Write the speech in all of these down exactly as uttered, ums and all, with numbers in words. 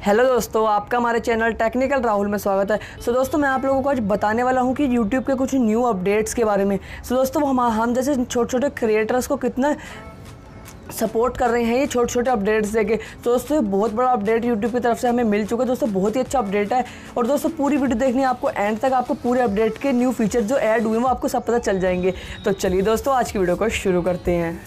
Hello दोस्तों, आपका हमारे चैनल टेक्निकल राहुल में स्वागत है। सो दोस्तों, मैं आप लोगों को आज बताने वाला हूं कि यूट्यूब के कुछ न्यू अपडेट्स के बारे में। सो दोस्तों, हम हम जैसे छोटे छोटे क्रिएटर्स को कितना सपोर्ट कर रहे हैं ये छोटे छोटे अपडेट्स देके। तो दोस्तों, बहुत बड़ा अपडेट यूट्यूब की तरफ से हमें मिल चुका है दोस्तों, बहुत ही अच्छा अपडेट है। और दोस्तों, पूरी वीडियो देखनी है आपको एंड तक, आपको पूरे अपडेट के न्यू फीचर जो ऐड हुए हैं वो आपको सब पता चल जाएंगे। तो चलिए दोस्तों, आज की वीडियो को शुरू करते हैं।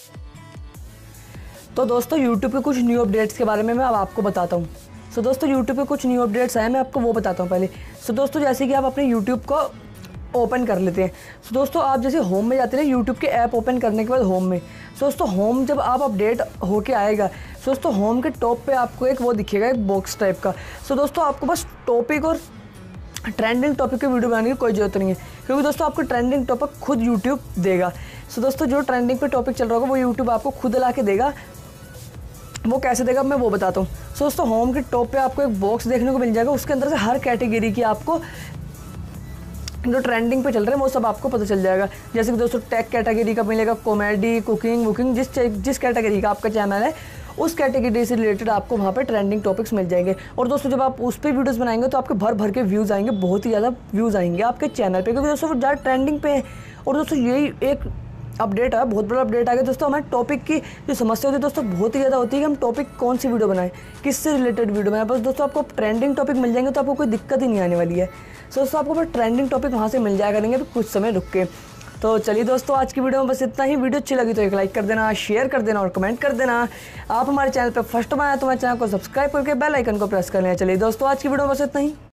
तो दोस्तों, यूट्यूब के कुछ न्यू अपडेट्स के बारे में मैं अब आपको बताता हूँ। सो दोस्तों, यूट्यूब पे कुछ न्यू अपडेट्स आए, मैं आपको वो बताता हूँ पहले। सो दोस्तों, जैसे कि आप अपने यूट्यूब को ओपन कर लेते हैं। सो दोस्तों, आप जैसे होम में जाते हैं यूट्यूब के ऐप ओपन करने के बाद होम में, सो दोस्तों होम जब आप अपडेट होके आएगा, सो दोस्तों होम के टॉप पे आपको एक वो दिखेगा, एक बॉक्स टाइप का। सो दोस्तों, आपको बस टॉपिक और ट्रेंडिंग टॉपिक की वीडियो बनाने की कोई ज़रूरत नहीं है, क्योंकि दोस्तों आपको ट्रेंडिंग टॉपिक खुद यूट्यूब देगा। सो दोस्तों, जो ट्रेंडिंग पे टॉपिक चल रहा होगा वो यूट्यूब आपको खुद ला के देगा। वो कैसे देगा मैं वो बताता हूँ। सो दोस्तों, होम के टॉप पे आपको एक बॉक्स देखने को मिल जाएगा, उसके अंदर से हर कैटेगरी की आपको जो ट्रेंडिंग पे चल रहे हैं वो सब आपको पता चल जाएगा। जैसे कि दोस्तों, टेक कैटेगरी का मिलेगा, कॉमेडी, कुकिंग वुकिंग, जिस जिस कैटेगरी का आपका चैनल है उस कैटेगरी से रिलेटेड आपको वहाँ पे ट्रेंडिंग टॉपिक्स मिल जाएंगे। और दोस्तों, जब आप उस पर वीडियोस बनाएंगे तो आपके भर भर के व्यूज़ आएंगे, बहुत ही ज़्यादा व्यूज़ आएंगे आपके चैनल पे, क्योंकि दोस्तों वो ज़्यादा ट्रेंडिंग पे है। और दोस्तों, यही एक अपडेट है, बहुत बड़ा अपडेट आ गया दोस्तों। हमारे टॉपिक की जो समस्या होती है दोस्तों बहुत ही ज़्यादा होती है कि हम टॉपिक कौन सी वीडियो बनाएं, किससे रिलेटेड वीडियो बनाएं। बस दोस्तों, आपको ट्रेंडिंग टॉपिक मिल जाएंगे तो आपको कोई दिक्कत ही नहीं आने वाली है। सो दोस्तों, आपको बस ट्रेंडिंग टॉपिक वहाँ से मिल जाया करेंगे कुछ समय रुक के। तो चलिए दोस्तों, आज की वीडियो में बस इतना ही। वीडियो अच्छी लगी तो एक लाइक कर देना, शेयर कर देना और कमेंट कर देना। आप हमारे चैनल पर फर्स्ट टाइम आए तो हमारे चैनल को सब्सक्राइब करके बेल आइकन को प्रेस कर लेना। चलिए दोस्तों, आज की वीडियो में बस इतना ही।